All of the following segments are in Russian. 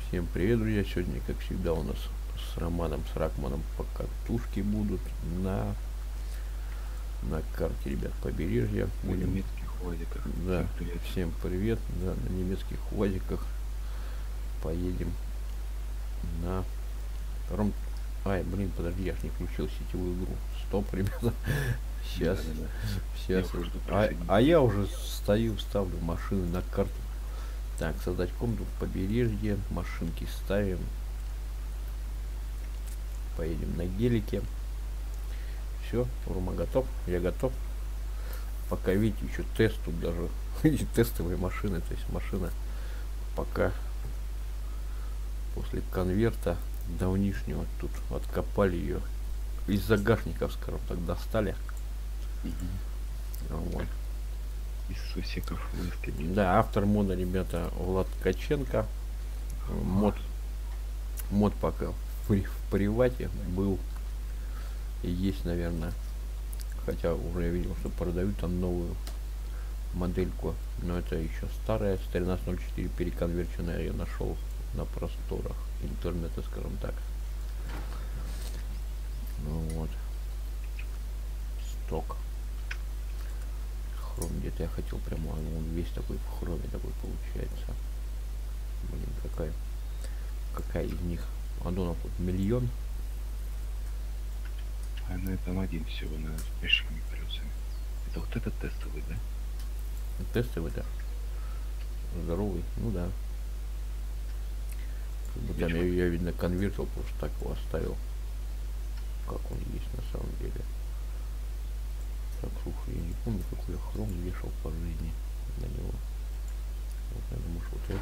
Всем привет, друзья! Сегодня, как всегда, у нас с Романом, с Ракманом покатушки будут на карте, ребят, побережья. На Будем, немецких УАЗиках. да, Всем привет. всем привет, да, на немецких УАЗиках поедем на втором. Ай, блин, подожди, я ж не включил сетевую игру. Стоп, ребята. Сейчас, Да-да-да. сейчас. Я жду А я уже ставлю машины на карту. Так, создать комнату в побережье, машинки ставим. Поедем на гелике. Все, Рома готов, я готов. Пока видите, еще тест тут даже. Тестовые машины, то есть машина пока после конверта давнишнего тут откопали ее. Из загашников, скажем так, достали. Вот. Из сусеков выскочил. Да, автор мода, ребята, Влад Ткаченко. Мод пока в привате был и есть, наверное. Хотя уже я видел, что продают там новую модельку, но это еще старая, с 1304 переконверченная, я нашел на просторах интернета, скажем так. Ну вот. Сток. Хром где-то я хотел прямо, он весь такой в хроме такой получается. Блин, какая из них? Аддонов тут миллион. А на этом один всего на с большими колесами. Это вот этот тестовый, да? Тестовый, да. Здоровый, ну да. Там я видно конвертил, просто так его оставил. Как он есть на самом деле. Так, слушай, я не помню, какой я хром вешал по жизни на него. Вот, я думаю, что вот это.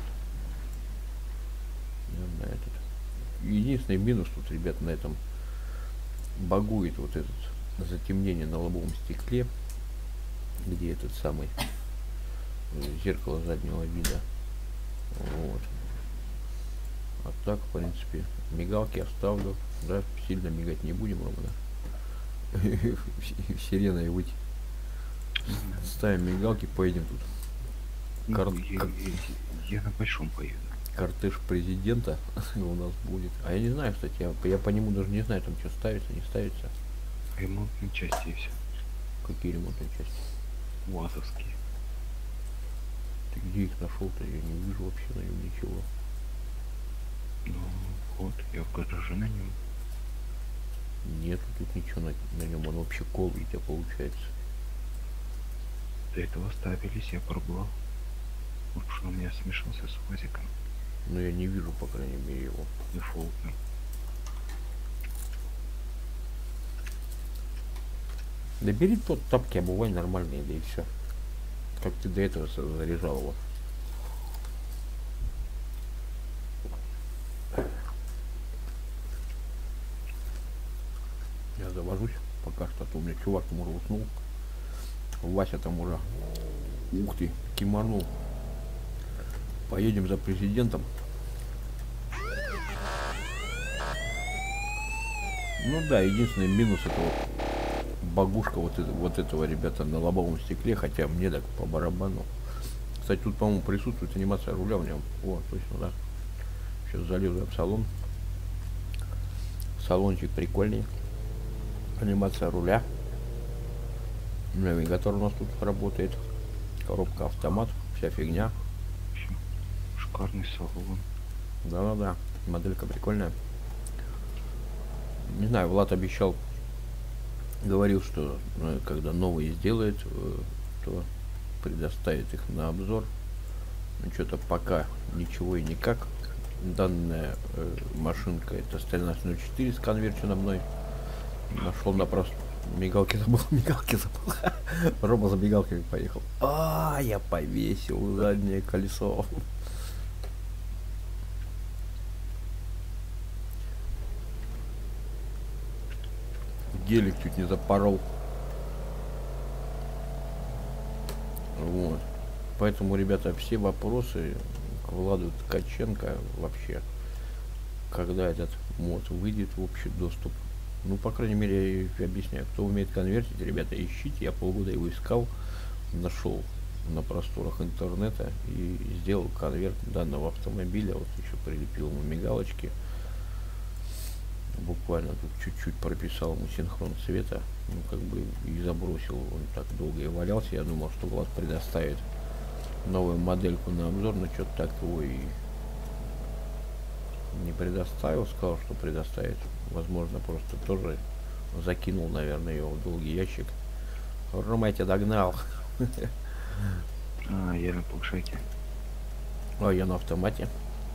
На этот. Единственный минус тут, ребят, на этом багует вот этот затемнение на лобовом стекле, где этот самый зеркало заднего вида. Вот. А так, в принципе, мигалки оставлю. Да, сильно мигать не будем, Рома, да? Сиреной выйти. Ставим мигалки, поедем тут. Я на большом поеду. Кортеж президента у нас будет. А я не знаю, кстати, я по нему даже не знаю, там что ставится, не ставится. Ремонтные части и все. Какие ремонтные части? УАЗовские. Ты где их нашел-то? Я не вижу вообще на нем ничего. Ну вот, я в гараже на нем. Нету тут ничего на нем, он вообще колый у тебя получается. До этого ставились, я пробовал. Может, что у меня смешался с УАЗиком. Но я не вижу, по крайней мере, его. Дефолтный. Да бери тот тапки, обувай нормальные, да и все. Как ты до этого заряжал его. Я завожусь пока что, а то у меня чувак там уже уснул. Вася там уже, ух ты, киманул. Поедем за президентом. Ну да, единственный минус это вот багушка вот этого, ребята, на лобовом стекле, хотя мне так по барабану. Кстати, тут, по-моему, присутствует анимация руля в нем. О, точно, да. Сейчас залезу в салон. Салончик прикольный. Анимация руля. Навигатор у нас тут работает. Коробка автомат, вся фигня. Шикарный салон. Да-да-да, моделька прикольная. Не знаю, Влад обещал, говорил, что когда новые сделает, то предоставит их на обзор. Ну, что-то пока ничего и никак. Данная машинка, это стальная 04 с конверчена мной. Нашел на просто мигалки забыл. Рома за мигалками поехал. А, я повесил заднее колесо. Гелик чуть не запорол. Вот. Поэтому, ребята, все вопросы к Владу Ткаченко вообще, когда этот мод выйдет в общий доступ. Ну, по крайней мере, я объясняю, кто умеет конвертить, ребята, ищите. Я полгода его искал, нашел на просторах интернета и сделал конверт данного автомобиля. Вот еще прилепил ему мигалочки. Буквально тут чуть-чуть прописал ему синхрон цвета. Ну, как бы и забросил. Он так долго и валялся. Я думал, что Влад предоставит новую модельку на обзор, но что-то так его и не предоставил. Сказал, что предоставит. Возможно, просто тоже закинул, наверное, его в долгий ящик. Рома, я тебя догнал. Я на планшете. А я на автомате.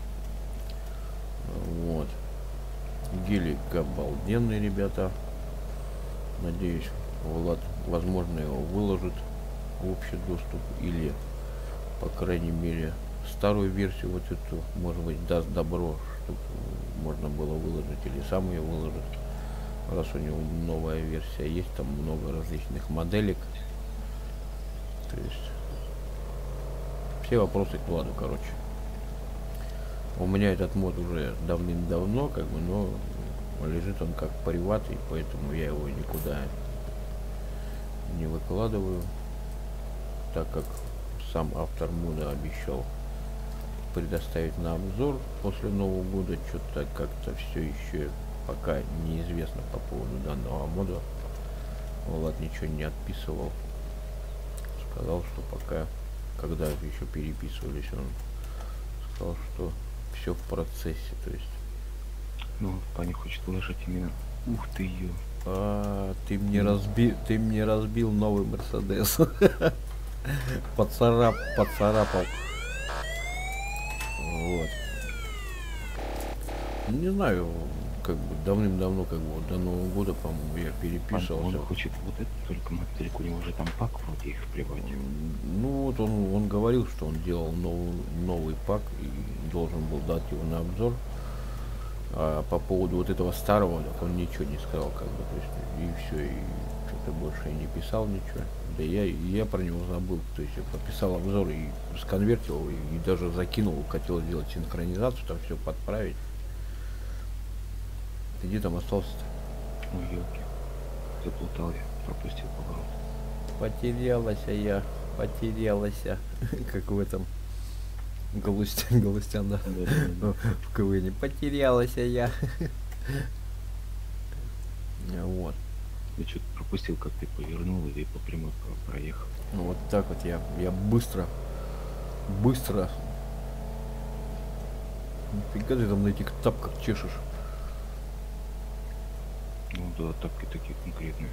Вот. Гелик обалденный, ребята. Надеюсь, Влад, возможно, его выложит в общий доступ. Или, по крайней мере, старую версию вот эту, может быть, даст добро, чтобы можно было выложить. Или сам ее выложит. Раз у него новая версия есть, там много различных моделек. То есть все вопросы к Владу, короче. У меня этот мод уже давным-давно, как бы, но лежит он как приват, и поэтому я его никуда не выкладываю, так как сам автор мода обещал предоставить на обзор после Нового года. Что-то как-то все еще пока неизвестно по поводу данного мода. Влад ничего не отписывал. Сказал, что пока, когда еще переписывались, он сказал, что все в процессе, то есть. Ну, парень хочет выложить именно. Ух ты ее. Ты мне разбил новый Мерседес. Поцарапал. Вот. Не знаю, как бы давным-давно, как бы до Нового года, по-моему, я переписывался. Он хочет вот это только модельку, у него уже там пак вроде их плевать. Ну вот он говорил, что он делал новый пак и должен был дать его на обзор. А по поводу вот этого старого, так он ничего не сказал, как бы, то есть, и все, и что-то больше и не писал ничего. Да я про него забыл, то есть я подписал обзор и сконвертил, и даже закинул, хотел сделать синхронизацию, там все подправить. Ты где там остался-то? Ну, елки. Заплутал я, пропустил поворот. Потерялась, как в этом Галустян, да. В КВН. Потерялась я. Вот. Я что-то пропустил, как ты повернул и по прямой проехал. Ну вот так вот я быстро. Нифига ты там на этих тапках чешешь. Ну да, тапки такие конкретные.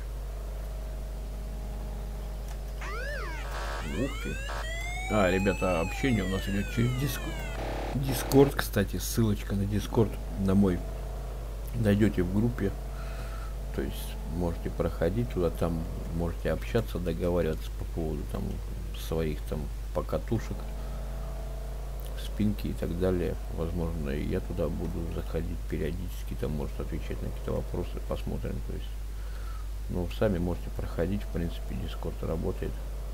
Ух ты. Ребята, общение у нас идет через Дискорд, кстати, ссылочка на Дискорд на мой найдете в группе. То есть можете проходить туда, там можете общаться, договариваться по поводу там своих там покатушек, спинки и так далее. Возможно, и я туда буду заходить периодически, там может отвечать на какие-то вопросы, посмотрим. То есть, ну, сами можете проходить, в принципе, Дискорд работает.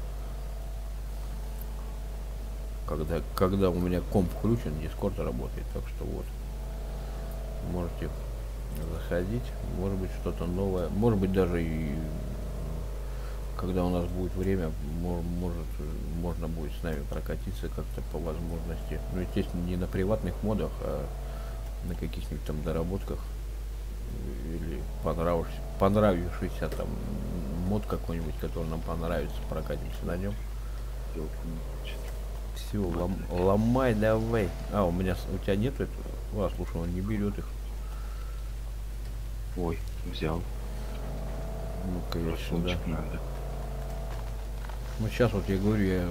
Когда у меня комп включен, Дискорд работает, так что вот, можете заходить, может быть что-то новое, может быть даже и когда у нас будет время, можно будет с нами прокатиться как-то по возможности, ну, естественно, не на приватных модах, а на каких-нибудь там доработках или понравившийся там мод какой-нибудь, который нам понравится, прокатимся на нем. Все, ломай давай. У тебя нет этого? Слушай, он не берет их. Ой, взял. Ну-ка я сюда. Надо. Ну сейчас вот я говорю,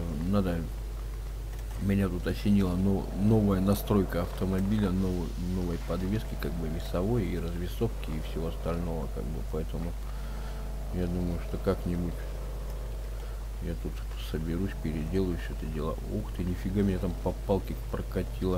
меня тут осенила новая настройка автомобиля, новой подвески, как бы весовой и развесовки и всего остального, как бы, поэтому я думаю, что как-нибудь я тут соберусь, переделаю все это дело. Ух ты, нифига, меня там по палке прокатило.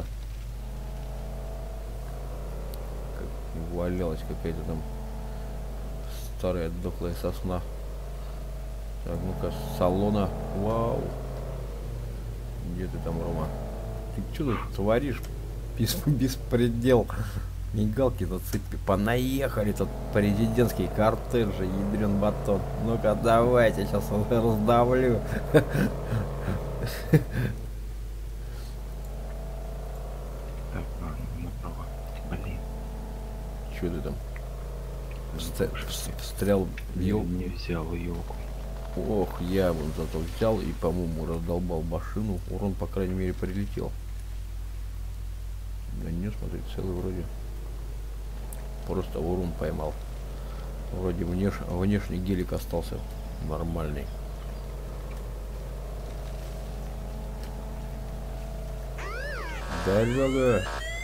Как валялась какая-то там старая дохлая сосна. Так, ну-ка, с салона. Вау. Где ты там, Рома? Ты что тут творишь? Беспредел. Мигалки зацепи. Понаехали тут президентский кортеж, ядрен батон. Ну-ка, давайте, сейчас раздавлю. Так, Что ты там? Слушай, Встрял в я елку? не взял елку. Ох, я вон зато взял и, по-моему, раздолбал машину. Урон, по крайней мере, прилетел. Да не, смотри, целый вроде. Просто урон поймал. Вроде внешний гелик остался нормальный. Дорога.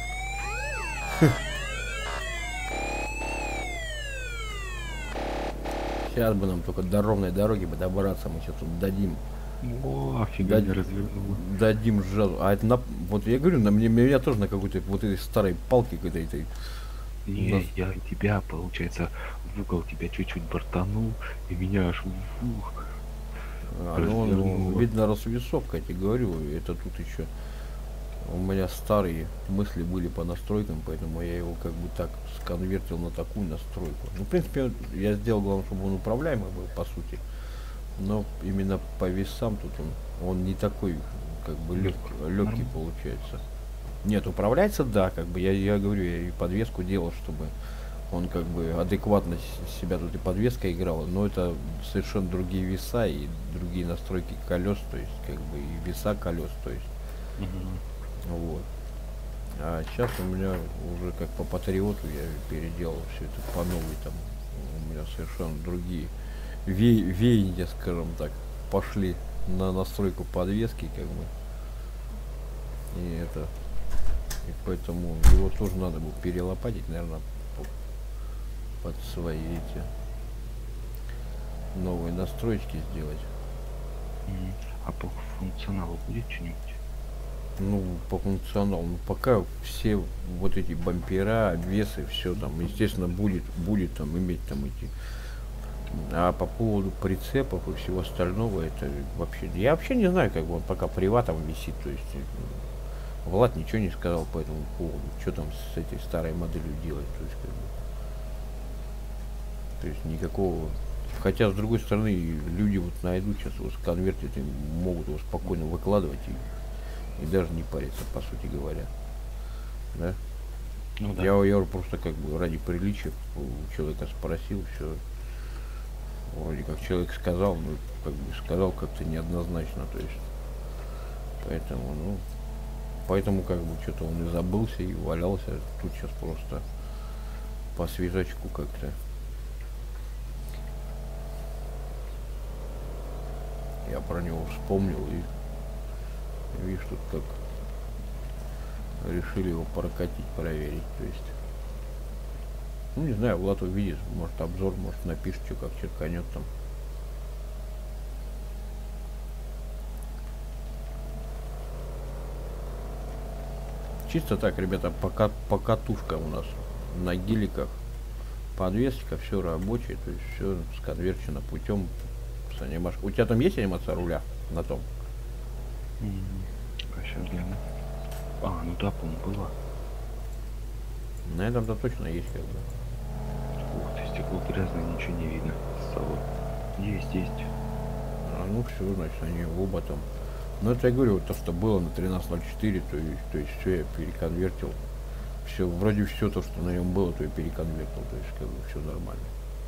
Сейчас бы нам только до ровной дороги бы добраться. Мы сейчас тут дадим. О, офига не Дадим, развернула. дадим жазу. А это вот я говорю, меня тоже на какой-то вот этой старой палке какой-то. Не, я тебя, получается, в угол тебя чуть-чуть бортанул, и меня аж в ух. Ну, видно, рассвесовка, я тебе говорю, это тут еще у меня старые мысли были по настройкам, поэтому я его как бы так сконвертил на такую настройку. Ну, в принципе, я сделал, главное, чтобы он управляемый был, по сути. Но именно по весам тут он не такой, как бы, легкий получается. Нет, управляется, да, как бы, я говорю, я и подвеску делал, чтобы он как бы адекватно себя тут и подвеска играла, но это совершенно другие веса и другие настройки колес, то есть как бы и веса колес, то есть вот. А сейчас у меня уже как по патриоту я переделал все это по новой, там у меня совершенно другие веяния, скажем так, пошли на настройку подвески, как бы, и это, и поэтому его тоже надо было перелопатить, наверное, под свои эти новые настройки сделать. А по функционалу будет что-нибудь? Ну, по функционалу, ну, пока все вот эти бампера, обвесы, все там, естественно, будет там иметь там эти. А по поводу прицепов и всего остального, это вообще, я вообще не знаю, как бы он пока приватом висит, то есть Влад ничего не сказал по этому поводу, что там с этой старой моделью делать, то есть, как бы, то есть никакого. Хотя, с другой стороны, люди вот найдут сейчас его сконвертят и могут его спокойно выкладывать и даже не париться, по сути говоря. Да? Ну, да. Я просто как бы ради приличия у человека спросил, все. Вроде как человек сказал, ну, как бы сказал как-то неоднозначно, то есть. Поэтому как бы что-то он и забылся, и валялся. Тут сейчас просто по свежачку как-то. Я про него вспомнил и видишь, тут как решили его прокатить, проверить, то есть. Ну, не знаю, Влад увидит, может обзор, может напишет, что как черканет там. Чисто так, ребята, по катушкам у нас на геликах, подвеска, все рабочее, то есть все сконверчено путем с анимацией. У тебя там есть анимация руля на том? Сейчас гляну. А, ну да, по-моему, была. На этом-то точно есть, как бы. Ух ты, стекло грязное, ничего не видно. Салон. Есть. А ну все, значит, они оба там. Но это я говорю, вот то, что было на 13.04, то есть все я переконвертил. Все, вроде все то, что на нем было, то я переконвертил, то есть как бы все нормально.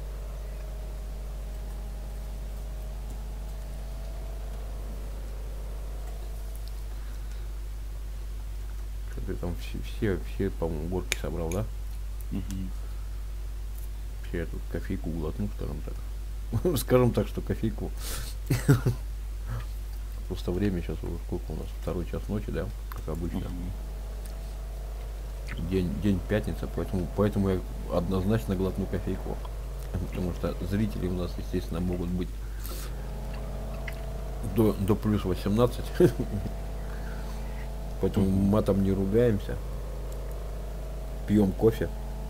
Что ты там все, по-моему, горки собрал, да? Все, я тут кофейку глотну, скажем так. Скажем так, что кофейку. Просто время сейчас уже сколько у нас? 2 час ночи, да, как обычно. День пятница, поэтому я однозначно глотну кофейку. Потому что зрители у нас, естественно, могут быть до плюс 18. Поэтому матом не ругаемся. Пьем кофе.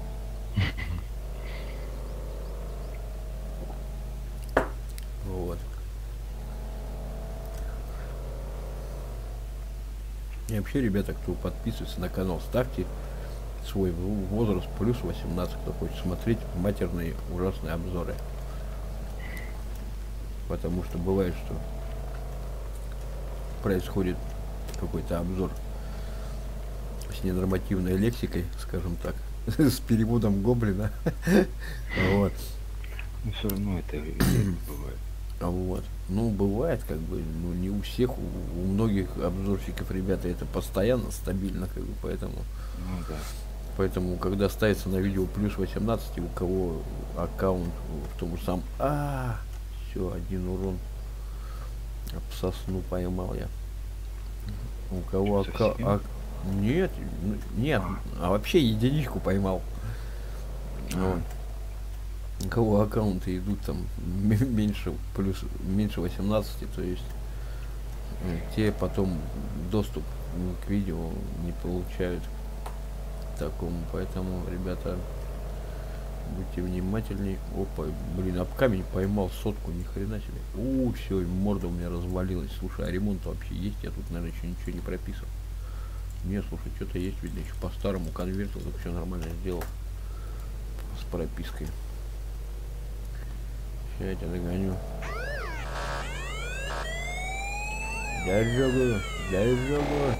Вот. И вообще, ребята, кто подписывается на канал, ставьте свой возраст плюс 18, кто хочет смотреть матерные ужасные обзоры. Потому что бывает, что происходит какой-то обзор с ненормативной лексикой, скажем так, с переводом гоблина. Вот. Но все равно это редко бывает. Вот. Ну, бывает, как бы, ну, не у всех, у многих обзорщиков, ребята, это постоянно, стабильно, как бы, Ну да. поэтому, когда ставится на видео плюс 18, у кого аккаунт в том же самом, все, один урон, об сосну поймал я. У кого Совсем? нет, нет, А, вообще единичку поймал. Вот. а, У кого аккаунты идут там меньше 18, то есть те потом доступ к видео не получают такому, поэтому, ребята, будьте внимательней. Опа, блин, об камень поймал сотку, ни хрена себе. Все, морда у меня развалилась. Слушай, а ремонт вообще есть? Я тут, наверное, еще ничего не прописал. Нет, слушай, что-то есть, видно, еще по старому конверту, так все нормально сделал с пропиской. Сейчас я тебя догоню. Дорогу, дорогу.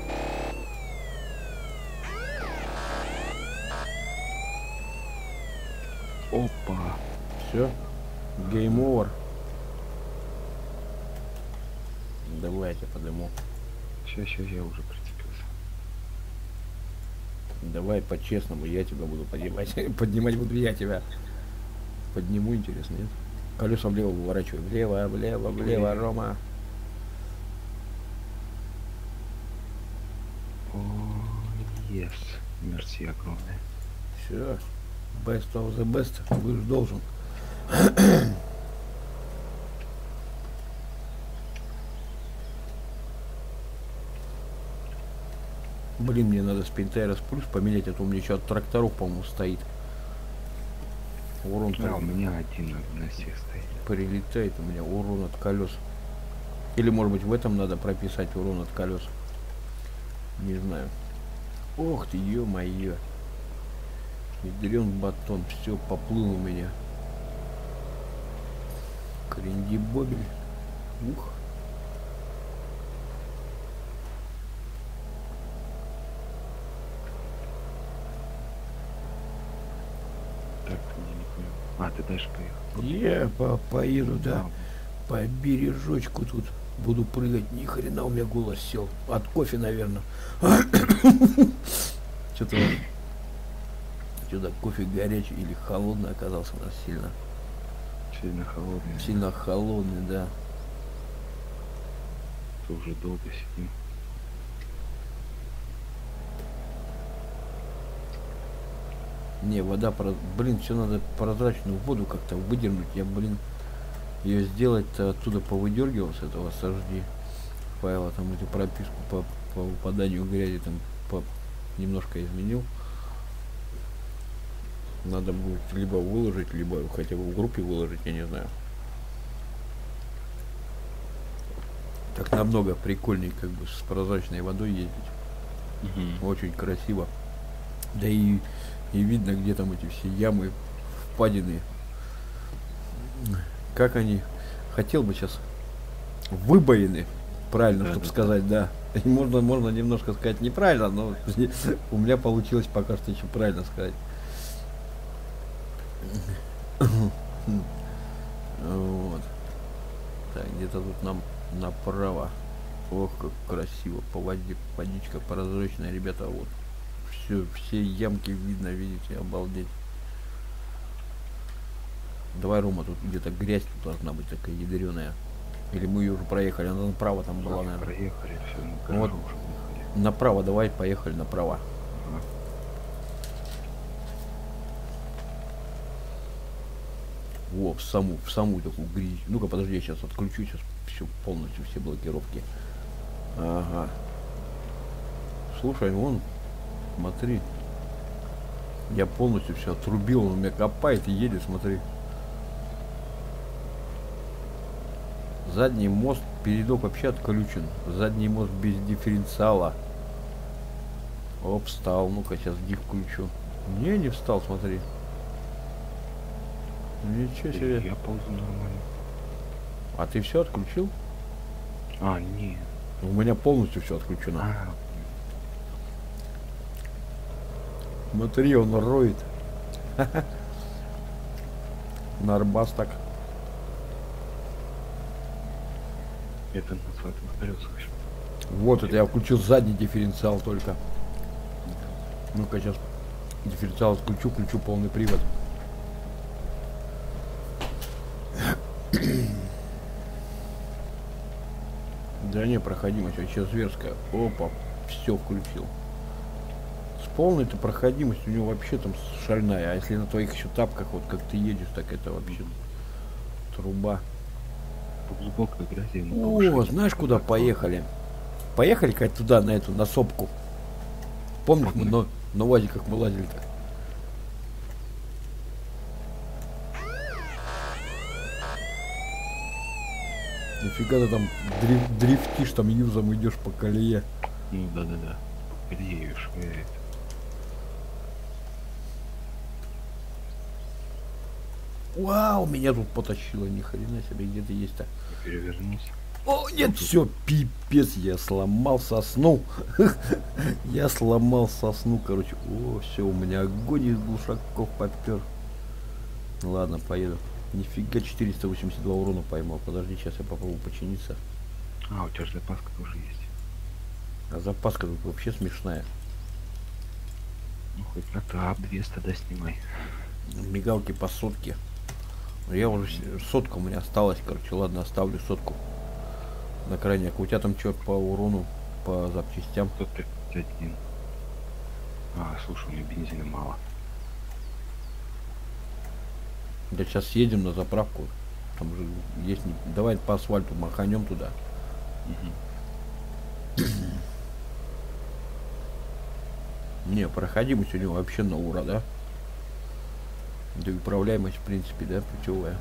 опа. Все, гейм овер. Давай я тебя подниму. Сейчас я уже прицепился. Давай по-честному, я тебя буду поднимать. Поднимать буду я тебя. Подниму, интересно, нет? Колесо влево выворачивай. Влево, влево, влево, Рома. О, yes. Мерси огромное. Все. Best of the best. Будешь должен. Блин, мне надо Спинтайрос плюс поменять, а то у меня еще от тракторов, по-моему, стоит. Урон Да, у меня один на всех стоит. прилетает, у меня урон от колес. Или, может быть, в этом надо прописать урон от колес. Не знаю. Ох ты, ё-моё. Ядрен батон, все, поплыл у меня. Кренди-бобель. Ух. Так, я не понял. А, ты дальше поехал. Я поеду, да. А, По бережочку тут буду прыгать. Ни хрена у меня голос сел. От кофе, наверное. Что-то кофе горячий или холодный оказался у нас сильно. сильно холодный. Сильно холодный, да. То уже долго сидим. Не, вода, блин, все надо прозрачную воду как-то выдернуть. Я, блин, ее сделать-то оттуда повыдергивал с этого SHD файла, там эту прописку по выпаданию грязи там немножко изменил. Надо будет либо выложить, либо хотя бы в группе выложить, я не знаю. Так намного прикольнее, как бы с прозрачной водой ездить. Угу. Очень красиво. Да и видно, где там эти все ямы, впадины. Как они, хотел бы сейчас, выбоины, правильно, Да, чтобы да, сказать, да. И можно немножко сказать неправильно, но у меня получилось пока что еще правильно сказать. Вот. Так, где-то тут нам направо. Ох, как красиво, по воде, водичка прозрачная, ребята, вот. Все ямки видно, видите, обалдеть. Давай, Рома, тут где-то грязь тут должна быть такая ядреная. Или мы ее уже проехали, она направо там была, наверное. Проехали, все, на Вот. гараж уже выехали. Направо, давай, поехали направо. Ага. Во, в саму такую грязь. Ну-ка, подожди, я сейчас отключу, сейчас все полностью, все блокировки. Ага. Слушай, вон, смотри. Я полностью все отрубил, он у меня копает и едет, смотри. Задний мост, передок вообще отключен. Задний мост без дифференциала. Оп, встал. Ну-ка, сейчас диф включу. Не встал, смотри. Ничего себе. Я ползу нормально. А ты все отключил? А, нет. У меня полностью все отключено. А, Смотри, он роет. Нарбас так. Это на асфальтовых колесах. Вот это я включил задний дифференциал только. Ну-ка сейчас дифференциал включу, включу полный привод. Да не, проходимость вообще зверская. Опа, все включил. С полной-то проходимость у него вообще там шальная. А если на твоих еще тапках, вот как ты едешь, так это вообще труба. По глубокой грязи. О, знаешь, куда поехали? Поехали как туда, на эту, на сопку. Помнишь, мы на УАЗиках мы лазили-то? Нифига ты там дрифтишь, там юзом идешь по колее. Ну да. Колею швыряет. Вау, меня тут потащило, ни хрена себе, где ты есть-то? Перевернулся. О, нет, все, пипец, я сломал сосну. Я сломал сосну, короче. О, все, у меня огонь из глушаков попер. Ладно, поеду. Нифига, 482 урона поймал. Подожди, сейчас я попробую починиться. А, у тебя же запаска тоже есть. А запаска тут вообще смешная. Ну, хоть на ТАП 200 да снимай. Мигалки по сотке. Я уже сотка у меня осталась, короче. Ладно, оставлю сотку на крайняк. У тебя там что по урону, по запчастям? 131. А, слушай, у меня бензина мало. Да сейчас едем на заправку. Там же есть... Давай по асфальту маханем туда. Не, проходимость у него вообще на ура, да? Да и управляемость, в принципе, да, путевая.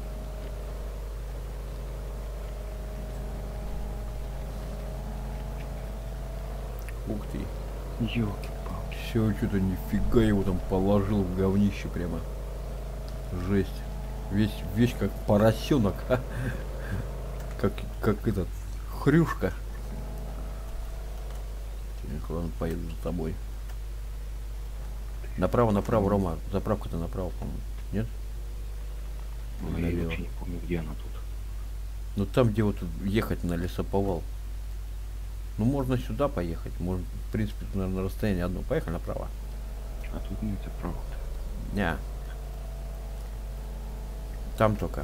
Ух ты. Ёлки-палки. Все, что-то нифига его там положил в говнище прямо. Жесть. Весь как поросенок. Как этот хрюшка. Ладно, поеду за тобой. Направо, Рома. Заправка-то направо, по-моему. Нет? Ну, я вообще не помню, где она тут. Ну там, где вот ехать на лесоповал. Ну можно сюда поехать. Можно, в принципе, на расстоянии одно. Поехали направо. А тут нет заправок. Не. Там только.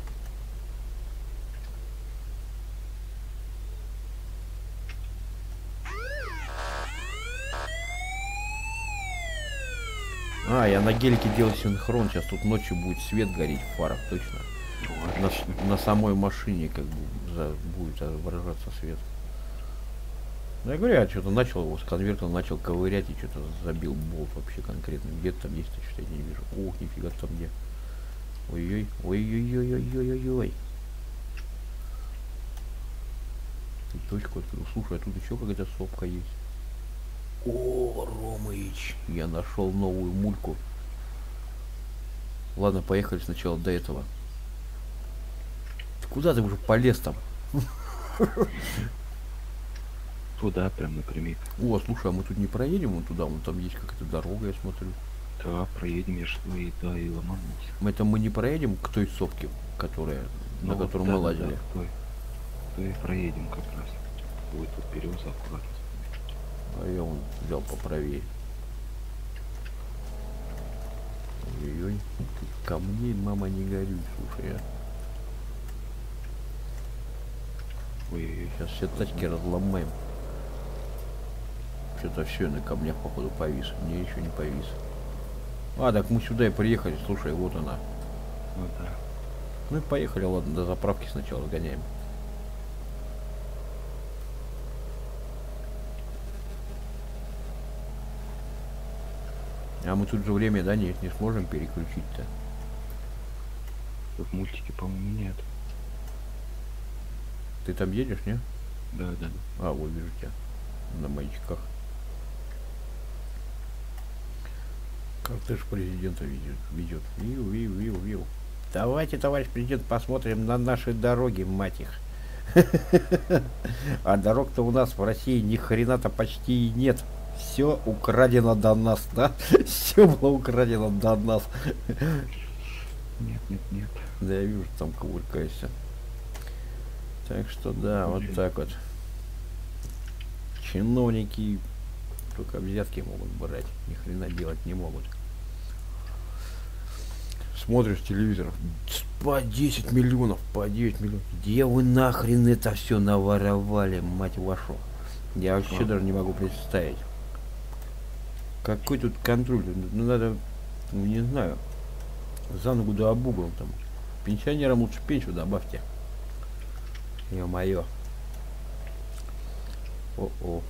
А, я на гелике делаю синхрон. Сейчас тут ночью будет свет гореть в фарах, точно. На самой машине как бы будет выражаться свет. Ну я говорю, я что-то начал его с конвертом, начал ковырять и что-то забил болт вообще конкретно. Где-то там есть, что-то я не вижу. Ох, нифига там где. Ой-ой, ой-ой-ой-ой-ой-ой-ой. Точку открыл. Слушай, а тут еще какая-то сопка есть. О, Ромыч, я нашел новую мульку. Ладно, поехали сначала до этого. Куда ты уже полез там? Туда, прям напрямик. О, слушай, а мы тут не проедем вон туда? Вон там есть какая-то дорога, я смотрю. Да, проедем, я что и ломанулся. Мы не проедем к той сопке, которая, на которую мы лазили. То и проедем как раз. Будет тут береза аккуратно. А я вон взял поправее. Ой-ой-ой. Камней, мама, не горюй, слушай, а. Ой-ой-ой, сейчас все тачки разломаем. Что-то все на камнях, походу, повис. Мне еще не повис. А, так мы сюда и приехали, слушай, вот она. Ну да. Ну и поехали, ладно, до заправки сначала сгоняем. А мы тут же время, да, не сможем переключить-то. В мультике, по-моему, нет. Ты там едешь, не? Да. А, вот вижу тебя на маячках. Кортеж президента ведет. Виу. Давайте, товарищ президент, посмотрим на наши дороги, мать их. А дорог-то у нас в России ни хрена-то почти и нет. Все украдено до нас, да? Все было украдено до нас. Нет, нет, нет. Да я вижу, там кувыркаешься. Так что да, вот так вот. Чиновники только взятки могут брать, ни хрена делать не могут. Смотришь телевизор, по 10 миллионов, по 9 миллионов. Где вы нахрен это все наворовали, мать вашу? Я вообще даже не могу представить. Какой тут контроль? Ну надо, ну, не знаю, за ногу да об угол там. Пенсионерам лучше пенсию добавьте. Ё-моё. О-о.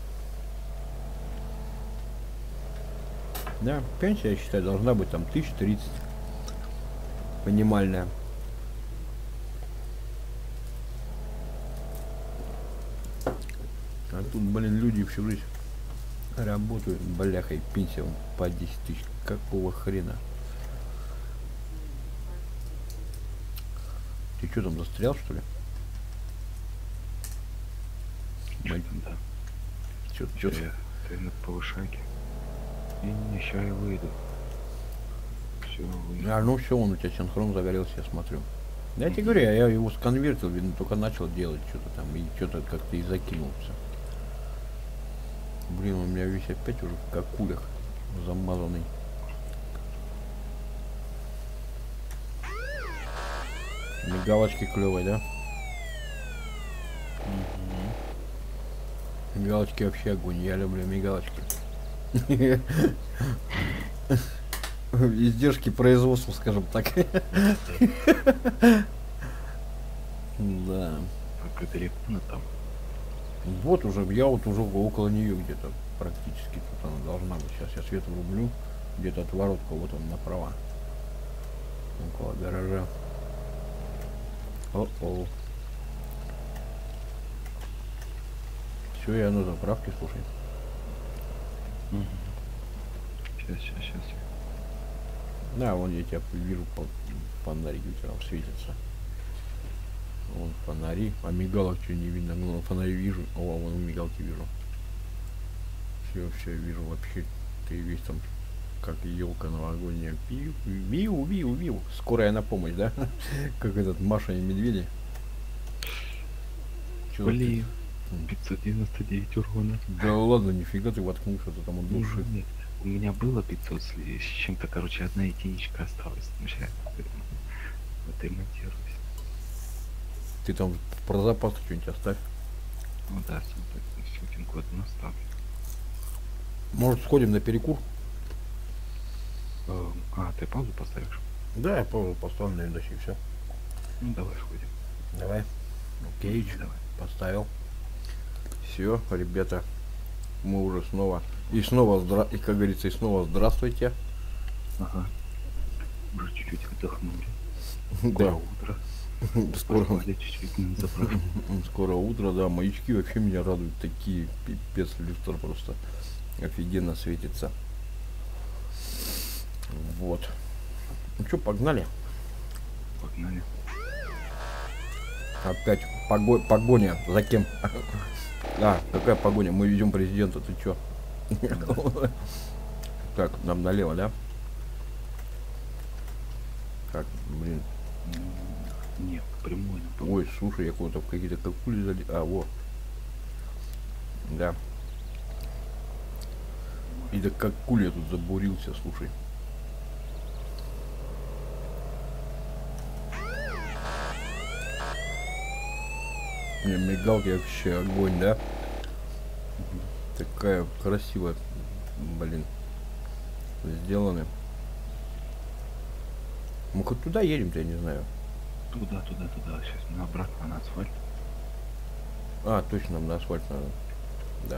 Да, пенсия, я считаю, должна быть там 1030. Минимальная. А тут, блин, люди всю жизнь работают, бляха, и пенсия по 10 тысяч. Какого хрена? Ты что там, застрял, что ли? Да. Чё Я стою на повышайке. И сейчас я выйду. Все, выйду. А, ну все, он у тебя синхрон загорелся, я смотрю. Да, я тебе говорю, я его сконвертил, видно, только начал делать что-то там, и что-то как-то и закинулся. Блин, у меня весь опять уже в какулях замазанный. Мигалочки клевые, да? Мигалочки вообще огонь, я люблю мигалочки. Издержки производства, скажем так. Да. Как далеко она там? Вот уже, я вот уже около нее где-то практически. Тут она должна быть. Сейчас я свет врублю. Где-то от воротка, вот он направо. Около гаража. О-о. Все, я на заправке, слушай. Сейчас. Да, вон я тебя вижу, фонарики у тебя там светятся. Вон фонари, а мигалок что не видно. Ну, фонари вижу, о, вон мигалки вижу. Все вижу вообще. Ты весь там как елка новогодняя. Виу. Скорая на помощь, да? Как этот Маша и Медведи. Чё Блин, 599 урона. Да ладно, нифига ты воткнулся, ты там от души. Нет, у меня было 500 с чем-то, короче, одна единичка осталась. Ну, сейчас вот ремонтируюсь. Ты там про запас что-нибудь оставь. Ну да, сотенку одну оставлю. Может, сходим на перекур? А, ты паузу поставишь? Да, я паузу поставлю на видосе и все. Ну давай сходим. Давай. Окей, Давай. поставил. Все, ребята, мы уже снова. И снова, и как говорится, и снова здравствуйте. Ага. Уже чуть-чуть отдохнули. Да. Утро. Скоро. Чуть-чуть на заправку. Скоро утро, да. Маячки вообще меня радуют. Такие, пипец, люстр просто офигенно светится. Вот. Ну что, погнали? Погнали. Опять погоня. За кем? А, какая погоня? Мы ведем президента, ты чё? Так, нам налево, да? Так, блин. Нет, прямой на. Ой, слушай, я куда-то в какие-то какули залез. А, вот. Да. И да какули я тут забурился, слушай. Не, мигалки вообще огонь, да? Такая красивая, блин, сделаны. Мы хоть туда едем-то, я не знаю. Туда. Сейчас на обратно на асфальт. А, точно, нам на асфальт надо. Да.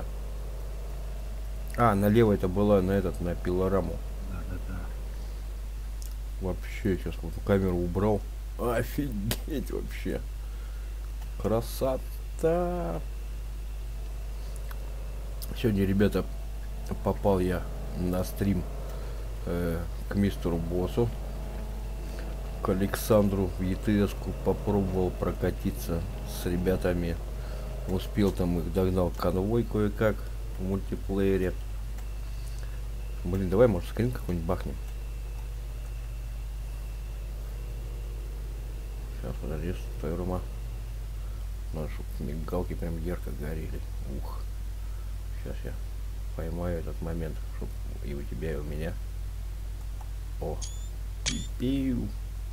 А, налево это была на этот, на пилораму. Да. Вообще, сейчас вот камеру убрал. Офигеть вообще. Красота. Сегодня, ребята, попал я на стрим к мистеру Боссу, к Александру в ЕТС-ку. Попробовал прокатиться с ребятами. Успел там их, догнал конвой кое-как в мультиплеере. Блин, давай, может, скрин какой-нибудь бахнем. Сейчас, подожди, твою рума. Надо, чтобы мигалки прям ярко горели. Ух. Сейчас я поймаю этот момент, чтобы и у тебя, и у меня. О. Пиу.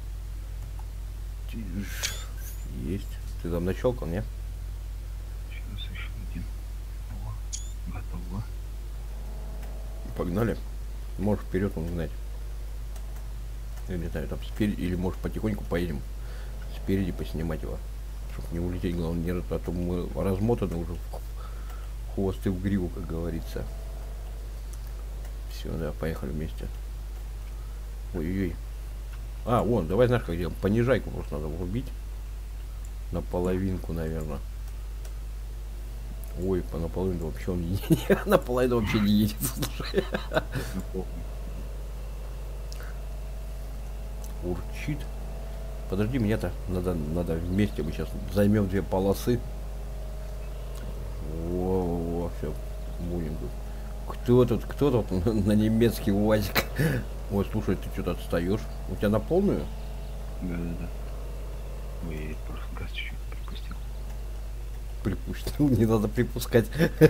Есть. Ты там нащелкал, не? Сейчас еще один. О, готово. Погнали. Можешь вперед он гнать. Я не знаю, там спереди, или может потихоньку поедем спереди поснимать его. Чтобы не улететь, главное, не а то мы размотаны уже в хвост и в гриву, как говорится. Все, да, поехали вместе. Ой-ой-ой. А, вон, давай знаешь, как делаем. Понижайку просто надо врубить. На половинку, наверное. Ой, наполовину вообще он не наполовину вообще не едет, слушай. Урчит. Подожди, мне-то надо вместе, мы сейчас займем 2 полосы. Во, все, будем тут. Кто тут на немецкий УАЗик? Ой, слушай, ты что-то отстаешь? У тебя на полную? Да. Ой, просто газ чуть-чуть припустил. Припустил, не надо припускать.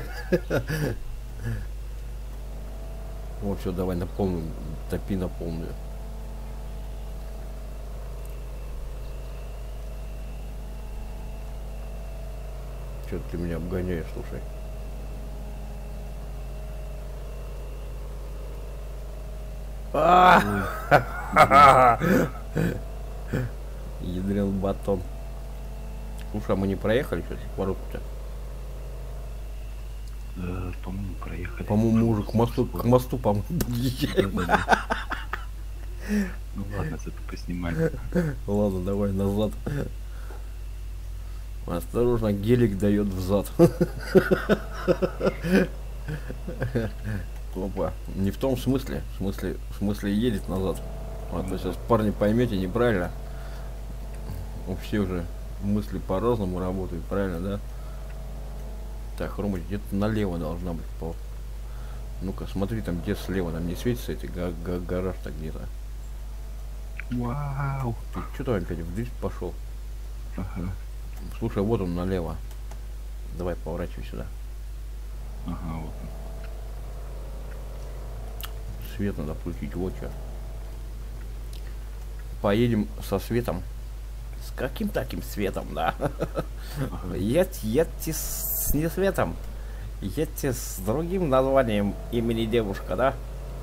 Вот, все, давай на полную, топи на полную. Что ты меня обгоняешь, слушай. Ядрен батон. Слушай, а мы не проехали что-то воротку-то? По-моему, проехали. По-моему, мы уже к мосту, по-моему, подъезжаем. Ну ладно, зато поснимали. Ладно, давай назад. Осторожно, гелик дает взад. Опа. Не в том смысле. В смысле едет назад. А то сейчас парни поймете неправильно. У всех же мысли по-разному работают, правильно, да? Так, Рома, где-то налево должна быть. Ну-ка, смотри, там где слева, там не светится эти гараж-то где-то. Вау! Ты что там опять в дрифт пошел? Ага. Слушай, вот он налево. Давай поворачивай сюда. Ага, вот он. Свет надо включить, вот что. Поедем со светом. С каким таким светом, да? Едьте с не светом. Едьте с другим названием имени девушка, да?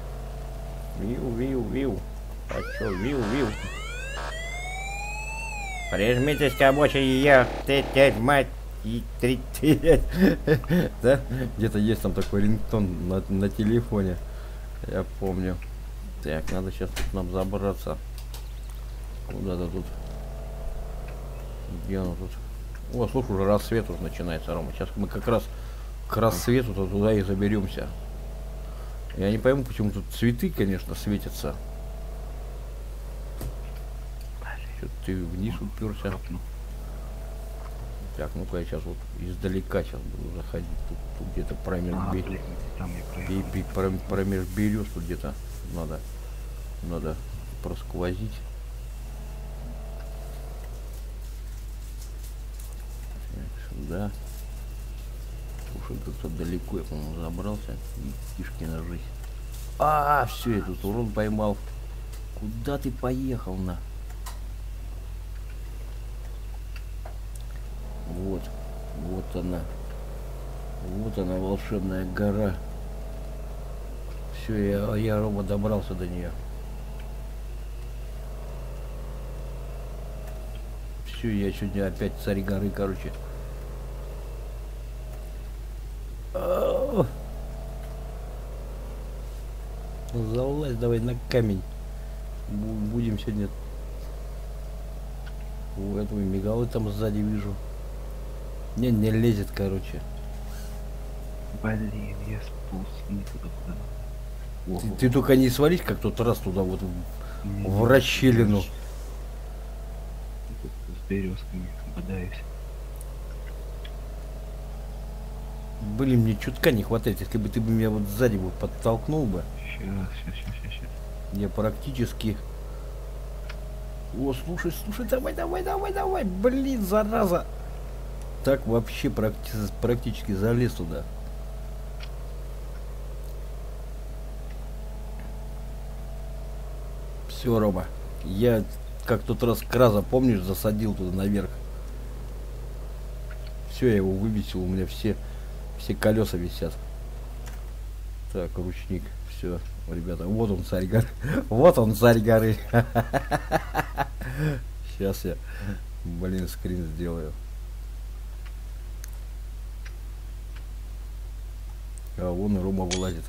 Виу. А чё, виу. Прижмитесь к обочине, я, мать, и 30. Да? Где-то есть там такой рингтон на телефоне. Я помню. Так, надо сейчас тут нам забраться. Куда-то тут. Где он тут? О, слушай, уже рассвет уже начинается, Рома. Сейчас мы как раз к рассвету-то туда и заберемся. Я не пойму, почему тут цветы, конечно, светятся. Что-то ты вниз уперся. Так, ну-ка я сейчас вот издалека сейчас буду заходить. Тут где-то промеж берез тут где-то надо просквозить. Сюда. Слушай, как-то далеко я, по-моему, забрался. Кишки на жизнь. Все, я тут урон поймал. Куда ты поехал, на? Вот она, волшебная гора. Все, я Рома, добрался до нее. Все, я сегодня опять царь горы, короче. Залазь давай на камень. Будем сегодня. У этого мигалы там сзади вижу. Не лезет, короче. Блин, я сполз не туда, куда. Ты только не свались, как тот раз туда вот в расщелину. С березками бодаюсь. Блин, мне чутка не хватает, если бы ты бы меня вот сзади бы подтолкнул бы. Сейчас. Я практически... О, слушай, давай, блин, зараза. Так вообще практически залез туда. Все, Рома, я как тот раз Краза, помнишь, засадил туда наверх. Все, я его вывесил, у меня все колеса висят. Так, ручник, все, ребята, вот он царь горы. Вот он царь горы. Сейчас я, блин, скрин сделаю. А вон и Рома вылазит.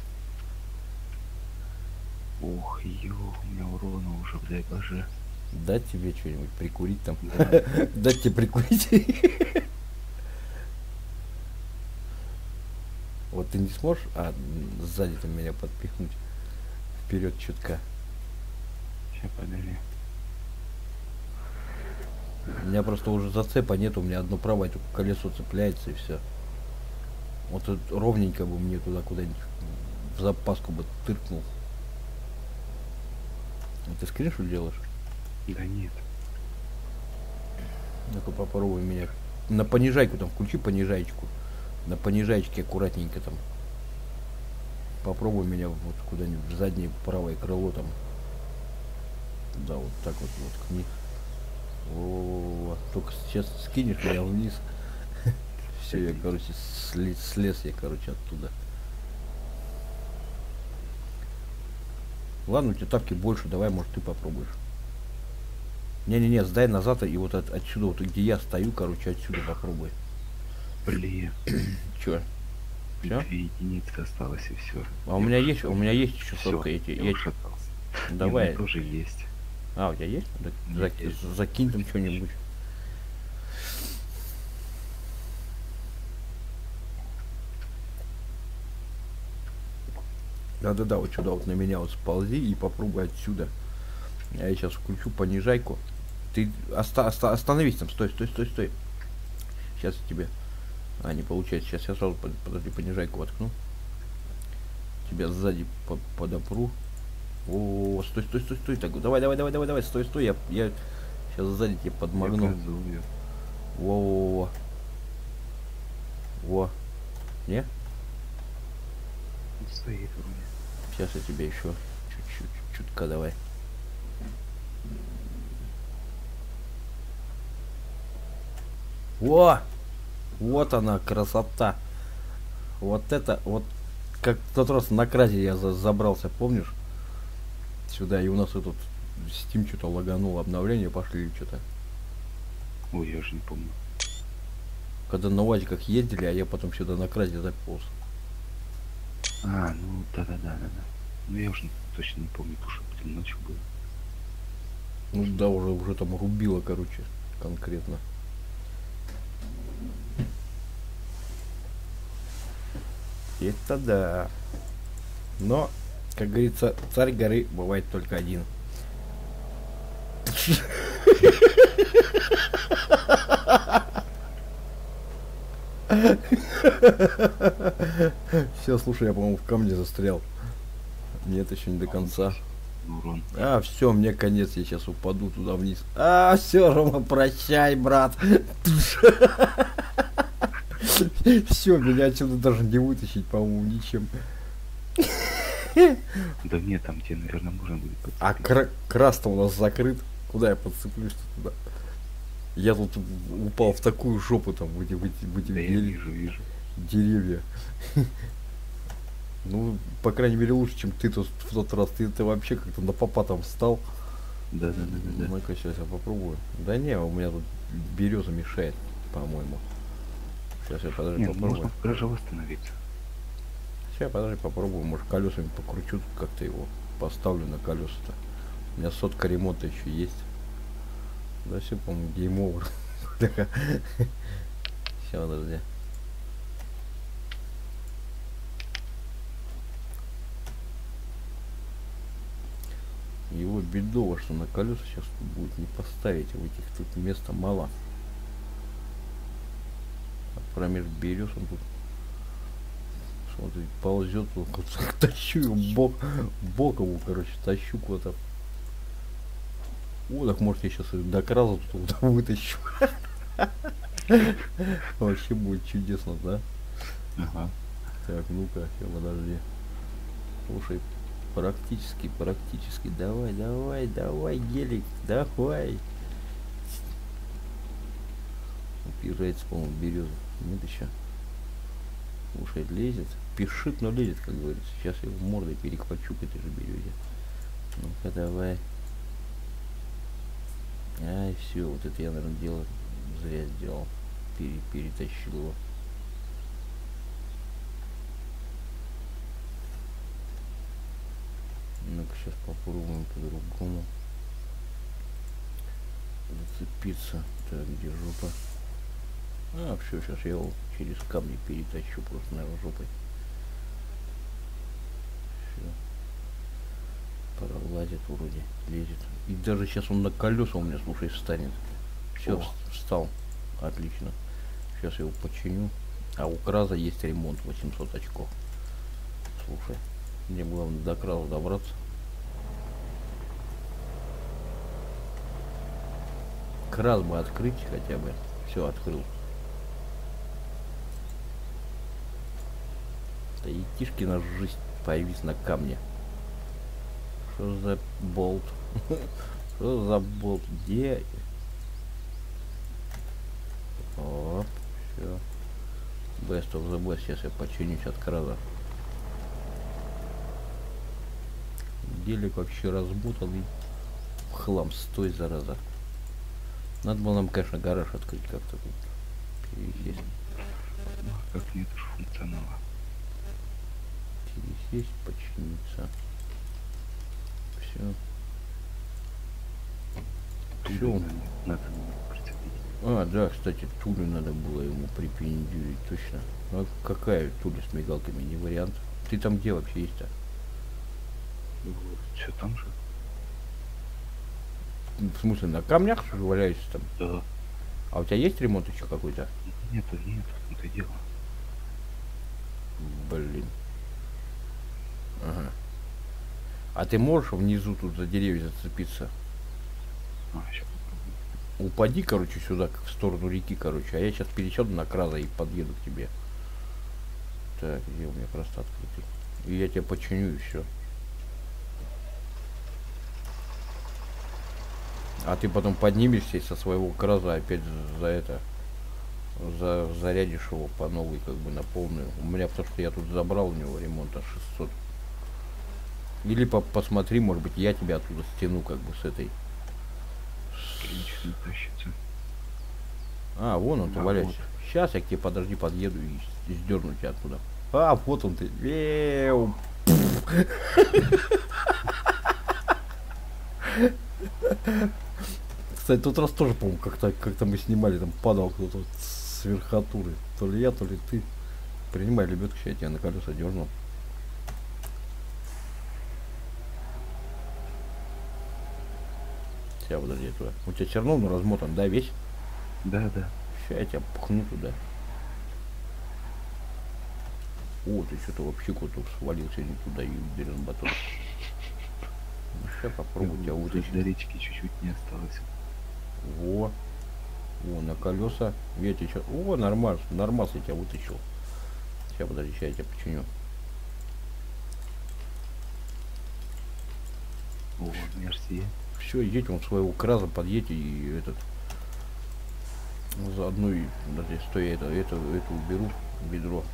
Ох, у меня урона уже, дай боже. Дать тебе что-нибудь прикурить там? Да. Дать тебе прикурить? Вот ты не сможешь, сзади ты меня подпихнуть вперед чутка. Сейчас, подожди. У меня просто уже зацепа нет, у меня одно правое только колесо цепляется и все. Вот тут ровненько бы мне туда куда-нибудь в запаску бы тыркнул. Ты скрин что делаешь? Да нет. Ну-ка попробуй меня. На понижайку там включи понижайку. На понижайчике аккуратненько там. Попробуй меня вот куда-нибудь в заднее правое крыло там. Да, вот так вот ткни. Во-во-во. Только сейчас скинешь меня вниз. Все, я, короче, слез я, короче, оттуда. Ладно, у тебя тапки больше, давай, может, ты попробуешь. Не-не-не, сдай назад и вот отсюда, вот где я стою, короче, отсюда попробуй. Блин. Чё? Все? 2 единицы осталось и все. А у меня есть еще сотка, я ушатался. Давай. У меня тоже есть. А, у тебя есть? Есть. Закинь там что-нибудь. Да-да-да, вот сюда вот на меня вот сползи и попробуй отсюда. Я сейчас включу понижайку. Ты остановись там, стой. Сейчас я тебе... не получается. Сейчас я сразу, подожди, понижайку воткну. Тебя сзади подопру. О, стой. Так, давай, стой. Я сейчас сзади тебе подмагну. Во. Не? Стоит у меня. Сейчас я тебе еще чутка давай. Во! Вот она, красота. Вот это, вот как в тот раз на краде я забрался, помнишь? Сюда, и у нас этот Steam что-то лаганул, обновление пошли или что-то. Ой, я уже не помню. Когда на УАЗиках ездили, а я потом сюда на краде заполз. Ну да. Ну я уже точно не помню, потому что, блин, ночью было. Ну да, уже там рубило, короче, конкретно. Это да. Но, как говорится, царь горы бывает только один. Все, слушай, я, по-моему, в камне застрял. Нет, еще не до конца. Урон. Все, мне конец, я сейчас упаду туда вниз. Все, Рома, прощай, брат. Все, меня отсюда даже не вытащить, по-моему, ничем. Да нет, там тебе, наверное, можно будет подцепить. А крас-то у нас закрыт. Куда я подцеплюсь туда? Я тут упал в такую жопу там, в эти Да я вижу. деревья. Ну, по крайней мере, лучше, чем ты тут в тот раз. Ты вообще как-то на попа там встал. Да. Ну-ка, сейчас я попробую. Да не, у меня тут береза мешает, по-моему. Сейчас я подожди попробую. Можно в гараже восстановиться. Сейчас подожди попробую. Может, колесами покручу, как-то его поставлю на колеса-то. У меня сотка ремонта еще есть. Да все, по-моему, гейм-овер. Все, подожди. Его бедово, что на колеса сейчас будет не поставить, а в этих тут места мало. А промеж берез он тут Смотри, ползет, тащу его боком, его, короче, тащу куда-то. О, так может я сейчас до краза туда вытащу. Вообще будет чудесно, да? Ага. Так, ну-ка, подожди. Слушай, практически. Давай, гелик, давай. Упирается, по-моему, береза. Нет еще. Слушай, лезет. Пишит, но лезет, как говорится. Сейчас я его мордой перехвачу к этой же березе. Ну-ка, давай. Ай, все, вот это я, наверное, дело зря сделал. Перетащил его. Ну-ка, сейчас попробуем по-другому зацепиться. Так, где жопа? А, все, сейчас я его через камни перетащу просто, наверное, жопой. Все. Пролазит вроде, лезет. И даже сейчас он на колеса у меня, слушай, встанет. Все, встал. Отлично. Сейчас я его починю. А у краза есть ремонт 800 очков. Слушай, мне главное до краза добраться. Краз бы открыть хотя бы. Все, открыл. Да идишки наш жизнь повис на камне. Что за болт? Что за болт? Где? Оп, все. Best of the best. Сейчас я починюсь от краза. Гелик вообще разбутанный. В хлам, стой, зараза. Надо было нам, конечно, гараж открыть как-то тут. Пересесть. Как нет уж функционала. Пересесть, починиться. Все. Все. Надо прицепить. А, да, кстати, тулю надо было ему припендюрить, точно. Ну, а какая туля с мигалками, не вариант. Ты там где вообще есть-то? Все там же? В смысле, на камнях что ли валяешься там? Да. А у тебя есть ремонт еще какой-то? Нету, это дело. Блин. Ага. А ты можешь внизу тут за деревья зацепиться? Сейчас попробуем. Упади, короче, сюда, в сторону реки, короче. А я сейчас пересяду на краза и подъеду к тебе. Так, где у меня просто открытый? И я тебя починю, и все. А ты потом поднимешься и со своего краза опять за это зарядишь его по новой, как бы на полную. У меня, потому что я тут забрал у него ремонта 600. Или посмотри, может быть, я тебя оттуда стяну, как бы с этой. Ничего не тащится. А, вон он, ты валяешься. Вот. Сейчас я к тебе, подожди, подъеду и сдерну тебя оттуда. А, вот он ты. Кстати, тот раз тоже, по-моему, как-то мы снимали, там падал кто-то с верхотуры. То ли я, то ли ты. Принимай лебедку, я тебя на колеса дернул. Сейчас, подожди, туда. У тебя все равно размотан, да, весь? Да. Сейчас я тебя пхну туда. О, ты что-то вообще куда-то свалился не туда и берем батон. Ну, сейчас попробую тебя вытащить. До речки чуть-чуть не осталось. Во. О, на колеса. Я тебе сейчас... О, нормально, я тебя вытащил. Сейчас, подожди, сейчас я тебя починю. О, мерси. Все, идите вон своего краза, подъедьте и этот... Заодно и... Подожди, стой, я это уберу, ведро.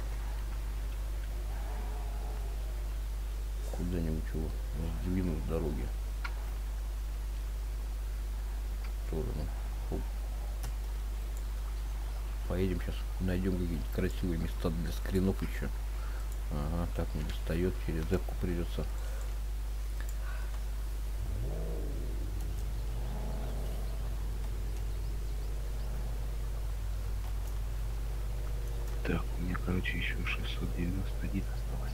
Куда-нибудь его сдвину с дороги. Тоже, ну. Оп. Поедем сейчас, найдем какие-нибудь красивые места для скринов еще. Ага, так не достает, через эпку придется. Так, у меня, короче, еще 691 осталось.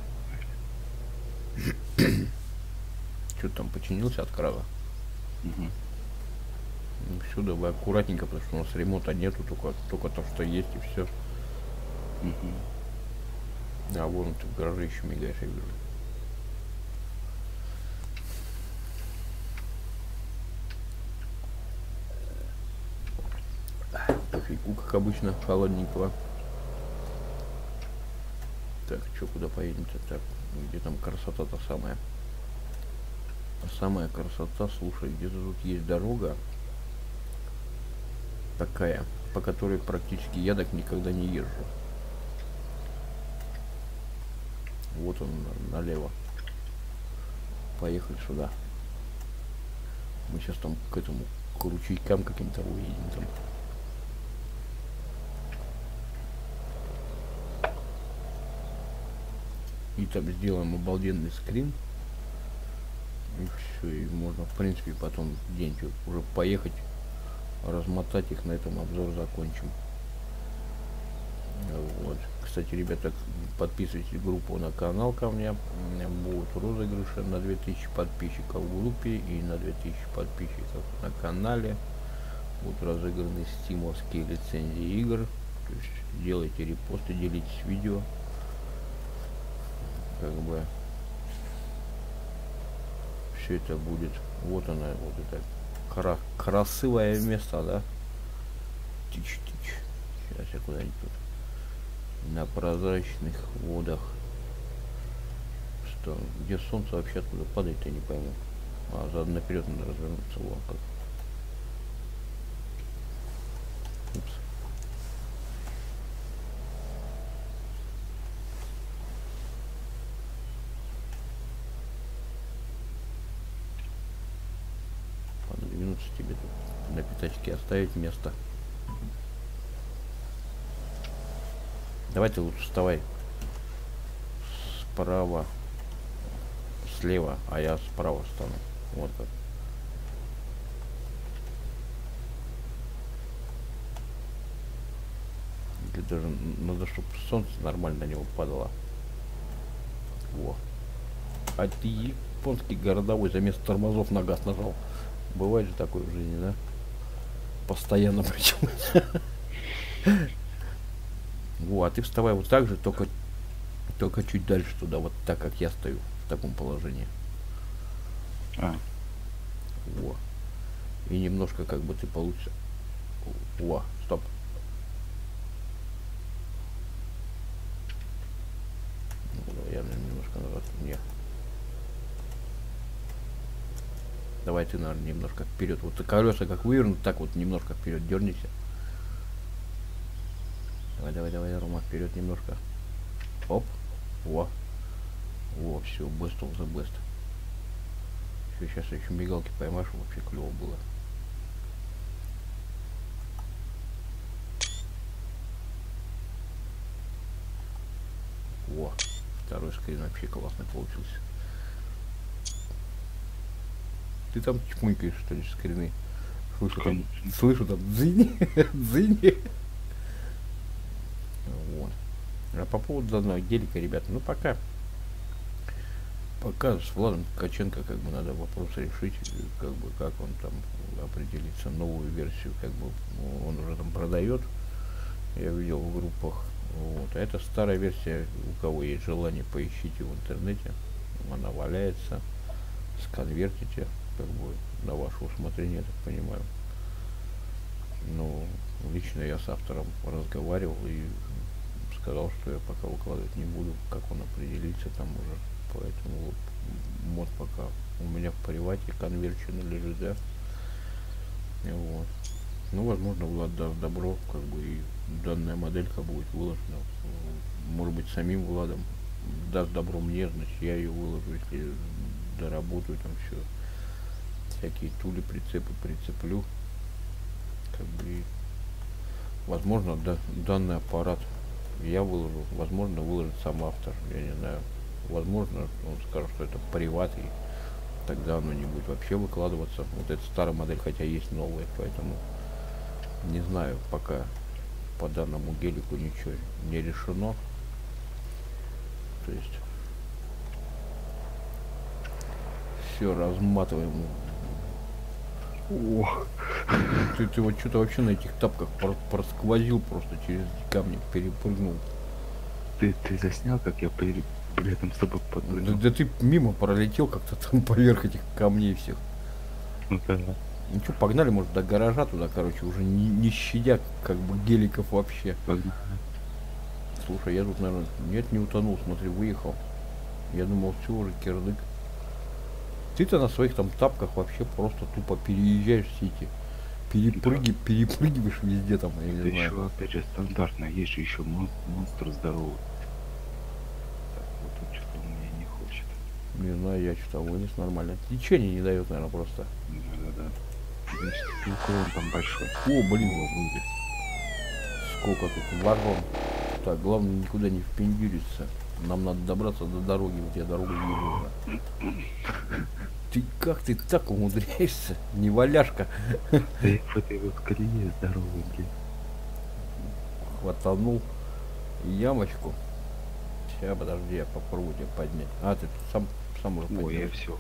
Что там, починился от крава? Угу. Ну все, давай аккуратненько, потому что у нас ремонта нету, только то, что есть, и все. Угу. А вон ты в гараже еще мигаешь, я вижу. Кофейку, как обычно, холодненького. Так, что, куда поедем-то? Так, где там красота-то самая? Самая красота, слушай, где-то тут есть дорога такая, по которой практически я так никогда не езжу. Вот он налево. Поехали сюда. Мы сейчас там к этому, к ручейкам каким-то уедем там. И там сделаем обалденный скрин. И все, и можно, в принципе, потом где-нибудь уже поехать, размотать их, на этом обзор закончим. Вот. Кстати, ребята, подписывайтесь в группу на канал ко мне. Будут розыгрыши на 2000 подписчиков в группе и на 2000 подписчиков на канале. Будут разыграны стимовские лицензии игр. То есть делайте репосты, делитесь видео. Как бы все это будет. Вот она, вот это красивое место, да? Тич-тич. Сейчас я куда-нибудь тут. На прозрачных водах. Что? Где солнце вообще откуда падает, я не пойму. А заодно наперед надо развернуться. Вон как. Упс. Подвинуться тебе тут на пятачке, оставить место. Давай ты лучше вставай справа, слева, а я справа стану. Вот так. Или даже надо, чтобы солнце нормально на него падало. Во. А ты японский городовой заместо тормозов на газ нажал. Бывает же такое в жизни, да? Постоянно причем. Во, а ты вставай вот так же, только чуть дальше туда, вот так, как я стою, в таком положении. Во. И немножко как бы ты получится. Во, стоп. Я немножко назад. Нет. Давай ты, наверное, немножко вперед. Вот колеса как вывернут, так вот немножко вперед дернися. Давай, Рома, вперед немножко. Оп. Во. Во, все, best of the best. Сейчас еще мигалки поймаешь, вообще клево было. Во. Второй скрин вообще классный получился. Ты там чмыкаешь, что ли, скрины? Слышу там дзынь, дзынь. Вот. А по поводу данного гелика, ребята, ну пока с Владом Ткаченко как бы надо вопрос решить, как бы как он там определится, новую версию, как бы он уже там продает, я видел в группах. Вот. А это старая версия, у кого есть желание, поищите в интернете, она валяется, сконвертите, как бы на ваше усмотрение, я так понимаю. Но лично я с автором разговаривал и сказал, что я пока выкладывать не буду, как он определится там уже. Поэтому мод пока у меня в привате конверчено лежит, да. Вот. Ну, возможно, Влад даст добро, как бы, и данная моделька будет выложена. Может быть, самим Владом даст добро мне, значит, я ее выложу, если доработаю там все. Всякие тули, прицепы прицеплю. Как бы, и, возможно, данный аппарат я выложу, возможно, выложит сам автор, я не знаю. Возможно, он скажет, что это приват, и тогда оно не будет вообще выкладываться. Вот эта старая модель, хотя есть новая, поэтому не знаю, пока по данному гелику ничего не решено. То есть все разматываем. Ох, ты вот что-то вообще на этих тапках просквозил, просто через камни перепрыгнул. Ты заснял, как я при этом с тобой Да, подпрыгнул? да ты мимо пролетел как-то там поверх этих камней всех. Ну да. Ну что, погнали, может, до гаража туда, короче, уже не щадя как бы геликов вообще. Погнали. Слушай, я тут, наверное, нет, не утонул, смотри, выехал. Я думал, все уже кирдык. Ты-то на своих там тапках вообще просто тупо переезжаешь все эти перепрыгиваешь везде там, я Это не знаю. еще, опять же, стандартно. Есть же еще монстр здоровый. Так, вот тут что-то у меня не хочет. Не знаю, я что-то вынес нормально. Течение не дает, наверное, просто. Да-да-да. Значит, уклон там большой. О, блин, Вылез. сколько тут ворон. Так, главное никуда не впендюриться. Нам надо добраться до дороги, вот я дорогу вижу уже. Ты как ты так умудряешься? Не валяшка. Да я в этой вот колее здоровый, блин. Хватанул ямочку. Сейчас, подожди, я попробую тебя поднять. А, ты сам уже Ой, поднял. я все.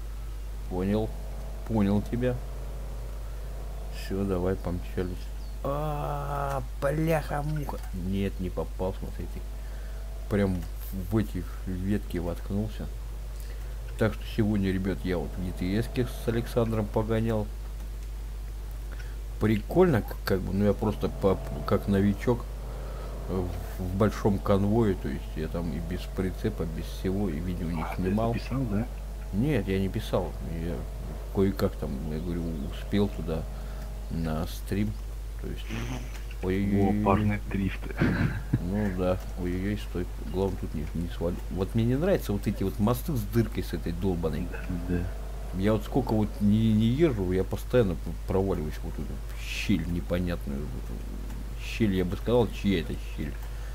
Понял тебя. Все, давай помчались. Бляха-муха. Нет, не попал, смотрите. Прям в эти ветки воткнулся. Так что сегодня, ребят, я вот в ETS с Александром погонял. Прикольно, как бы, ну я просто как новичок в большом конвое, то есть я там и без прицепа, без всего, и видео не снимал. Ты записал, да? Нет, я не писал. Я кое-как там, я говорю, успел туда на стрим. То есть. О, парный дрифт. Ну да, ой-ой-ой, стой. Главное тут не свали. Вот мне не нравятся вот эти вот мосты с дыркой с этой долбаной. Да. Я вот сколько вот не езжу, я постоянно проваливаюсь вот эту щель непонятную. Щель, я бы сказал, чья это щель.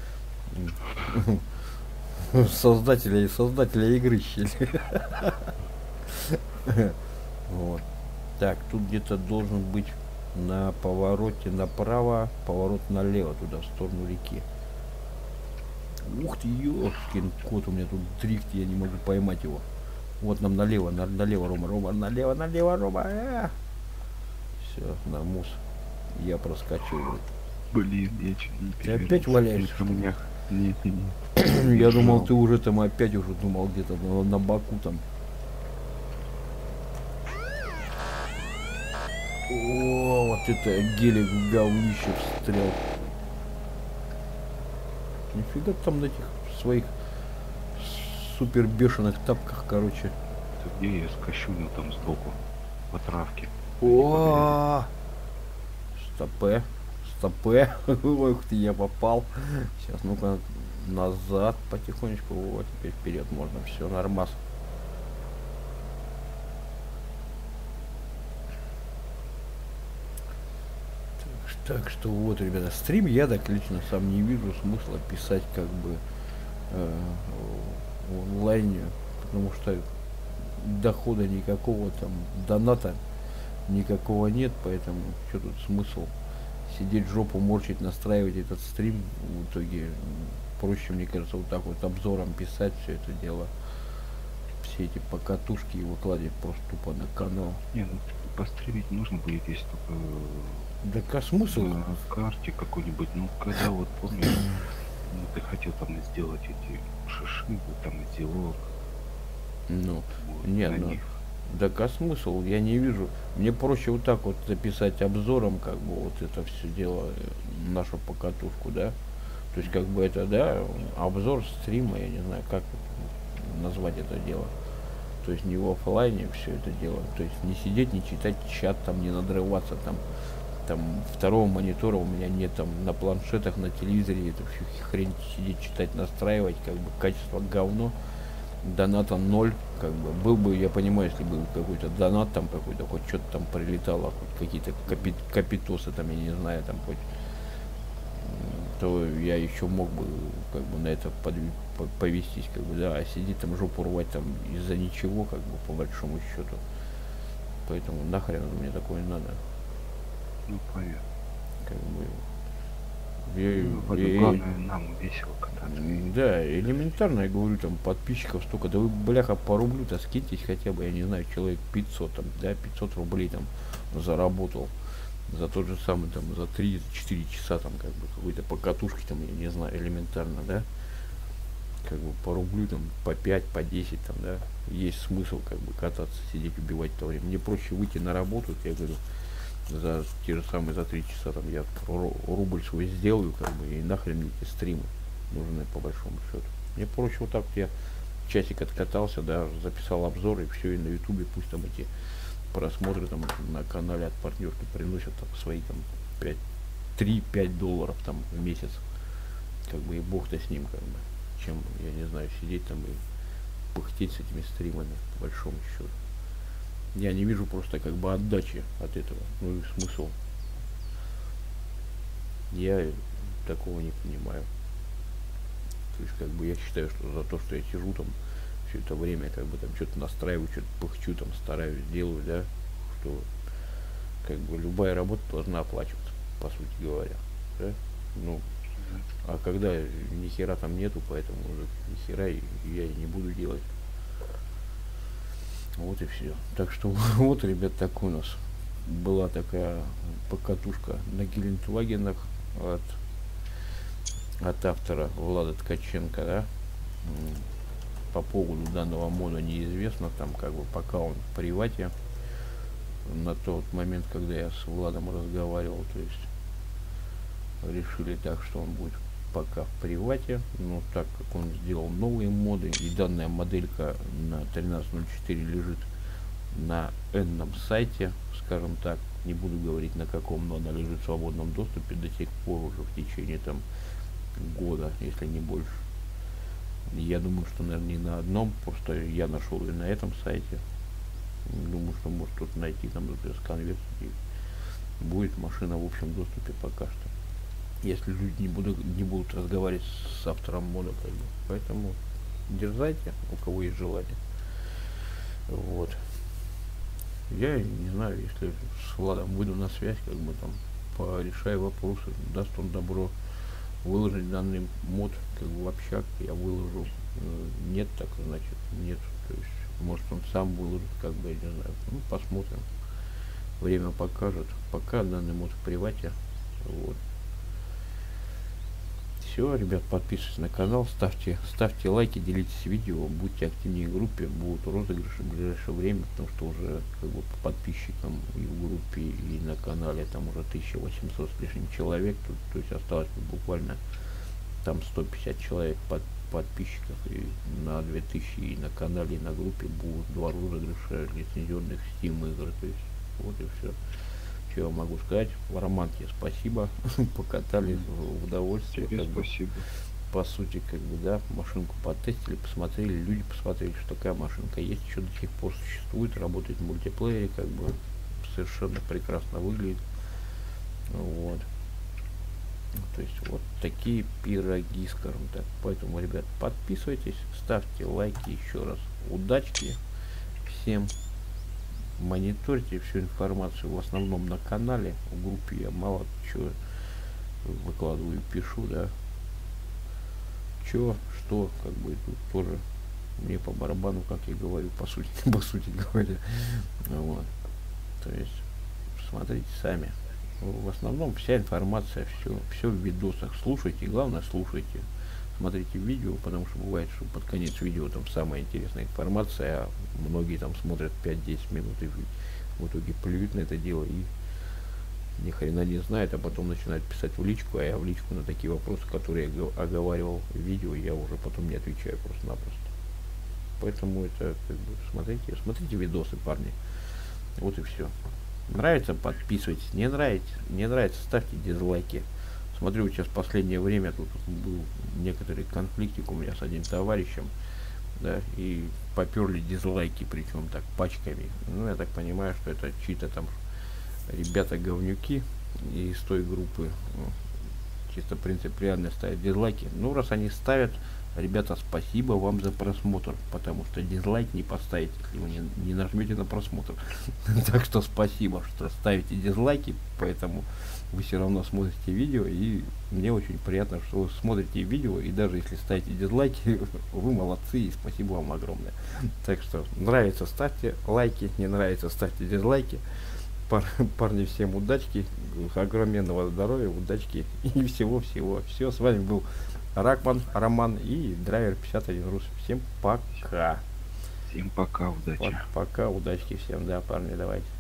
Создателя игры щель. Вот. Так, тут где-то должен быть на повороте направо, поворот налево, туда, в сторону реки. Ух ты, ёшкин кот, у меня тут дрифт, я не могу поймать его. Вот нам налево, Рома, налево. Все, нормус. Я проскочил. Блин, я чуть не Ты перевернулся. опять валяешься? На камнях. Нет. Я думал, ты уже там опять уже думал где-то на боку там. О, вот это гелик в говнище встрял. Нифига там на этих своих супер бешеных тапках, короче. Ты где я скощунил там сбоку? По травке. О, стопе. Ох ты, я попал. Сейчас, ну-ка, назад потихонечку. Вот, теперь вперед можно. Все, нормас. Так что вот, ребята, стрим я так лично сам не вижу смысла писать как бы в онлайне, потому что дохода никакого, там доната никакого нет, поэтому что тут смысл сидеть жопу морщить, настраивать этот стрим. В итоге проще, мне кажется, вот так вот обзором писать все это дело, все эти покатушки и выкладывать просто тупо на канал. Не, ну постримить нужно будет, если только Да а смысл? на карте какой-нибудь. Ну, когда вот помнишь, ну, ты хотел там сделать эти шиши, вот там сделал. Ну, Вот, нет, на ну, них. да а смысл, я не вижу. Мне проще вот так вот записать обзором, как бы, вот это все дело, нашу покатушку, да. То есть, как бы это, да, обзор стрима, я не знаю, как назвать это дело. То есть, не в оффлайне все это дело. То есть, не сидеть, не читать чат, там, не надрываться, там второго монитора у меня нет, там, на планшетах, на телевизоре, это всю хрень сидеть, читать, настраивать, как бы, качество говно. Доната 0, как бы, был бы, я понимаю, если был какой-то донат там какой-то, хоть что-то там прилетало, хоть какие-то капитосы там, я не знаю, там хоть, то я еще мог бы, как бы, на это повестись, как бы, да, а сидеть там жопу рвать там из-за ничего, как бы, по большому счету. Поэтому нахрен мне такое надо. Ну, поверь. Как бы, Главное, нам весело кататься. да, элементарно, я говорю, там подписчиков столько, да вы, бляха, по рублю-то скиньтесь хотя бы, я не знаю, человек 500, там, да, 500 рублей там заработал за тот же самый, там, за 3-4 часа, там, как бы, какой-то покатушки, там, я не знаю, элементарно, да, как бы по рублю, там, по 5, по 10, там, да, есть смысл как бы кататься, сидеть, убивать то время. Мне проще выйти на работу, я говорю, за те же самые, за 3 часа там я рубль свой сделаю, как бы, и нахрен мне эти стримы нужны по большому счету. Мне проще вот так вот я часик откатался, да, записал обзор, и все, и на ютубе пусть там эти просмотры там на канале от партнерки приносят там свои там 3-5 долларов там в месяц, как бы, и бог-то с ним, как бы, чем, я не знаю, сидеть там и пыхтеть с этими стримами, по большому счету. Я не вижу просто как бы отдачи от этого, ну и смысл. Я такого не понимаю. То есть, как бы, я считаю, что за то, что я сижу там все это время, как бы там что-то настраиваю, что-то пыхчу, там стараюсь, делаю, да, что как бы любая работа должна оплачиваться, по сути говоря, да? Ну, а когда ни хера там нету, поэтому уже ни хера я и не буду делать. Вот и все. Так что вот, ребят, так у нас была такая покатушка на Гелендвагенах от автора Влада Ткаченко, да. По поводу данного мода неизвестно, там как бы пока он в привате. На тот момент, когда я с Владом разговаривал, то есть решили так, что он будет пока в привате, но так как он сделал новые моды, и данная моделька на 13.04 лежит на энном сайте, скажем так, не буду говорить на каком, но она лежит в свободном доступе до сих пор уже в течение там года, если не больше. Я думаю, что, наверное, не на одном, просто я нашел ее на этом сайте. Думаю, что может кто-то найти там, например, с конверсии. Будет машина в общем доступе пока что. Если люди не будут разговаривать с автором мода, как бы. Поэтому дерзайте, у кого есть желание. Вот. Я не знаю, если с Владом выйду на связь, как бы там порешаю вопросы, даст он добро выложить данный мод как бы в общак, я выложу. Нет, так значит нет. То есть может он сам выложит, как бы, я не знаю. Ну, посмотрим. Время покажет. Пока данный мод в привате. Вот. Все, ребят, подписывайтесь на канал, ставьте лайки, делитесь видео, будьте активнее в группе, будут розыгрыши в ближайшее время, потому что уже как бы по подписчикам и в группе, и на канале там уже 1800 с лишним человек, то есть осталось буквально там 150 человек подписчиков, и на 2000 и на канале, и на группе будут 2 розыгрыша лицензионных Steam игр, то есть вот и все. Что я могу сказать? Романке спасибо, покатали в удовольствие. Тебе спасибо. По сути, как бы, да, машинку потестили, посмотрели, люди посмотрели, что такая машинка есть, еще до сих пор существует, работает в мультиплеере, как бы совершенно прекрасно выглядит. Вот. То есть вот такие пироги, скажем так. Поэтому, ребят, подписывайтесь, ставьте лайки, еще раз. Удачки всем. Мониторьте всю информацию в основном на канале. В группе я мало чего выкладываю, пишу, да. Что, как бы тут тоже мне по барабану, как я говорю, по сути говоря. Вот. То есть смотрите сами. В основном вся информация, все в видосах. Слушайте, главное слушайте. Смотрите видео, потому что бывает, что под конец видео там самая интересная информация, а многие там смотрят 5-10 минут и в итоге плюют на это дело и ни хрена не знают, а потом начинают писать в личку, а я в личку на такие вопросы, которые я оговаривал в видео, я уже потом не отвечаю просто-напросто. Поэтому это как бы смотрите видосы, парни. Вот и все. Нравится, подписывайтесь, не нравится, ставьте дизлайки. Смотрю, сейчас в последнее время тут был некоторый конфликтик у меня с одним товарищем, да, и поперли дизлайки, причем так пачками. Ну, я так понимаю, что это чьи-то там ребята-говнюки из той группы, чисто принципиально ставят дизлайки. Ну, раз они ставят, ребята, спасибо вам за просмотр, потому что дизлайк не поставите, если вы не нажмете на просмотр. Так что спасибо, что ставите дизлайки, поэтому вы все равно смотрите видео, и мне очень приятно, что вы смотрите видео, и даже если ставите дизлайки, вы молодцы, и спасибо вам огромное. Так что нравится, ставьте лайки, не нравится, ставьте дизлайки. Парни, всем удачки, огроменного здоровья, удачки и всего-всего. Все, с вами был Ракман, Роман и Драйвер 51 Рус. Всем пока. Всем пока, удачи. Пока, удачки всем, да, парни, давайте.